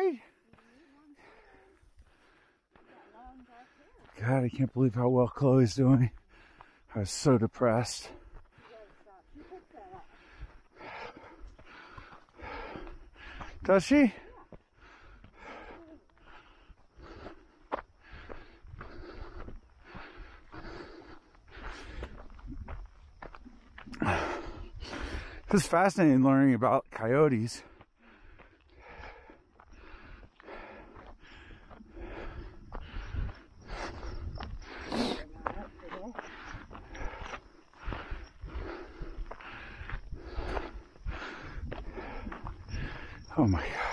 right? God, I can't believe how well Chloe's doing. I was so depressed. Does she? It's fascinating learning about coyotes. Oh my God.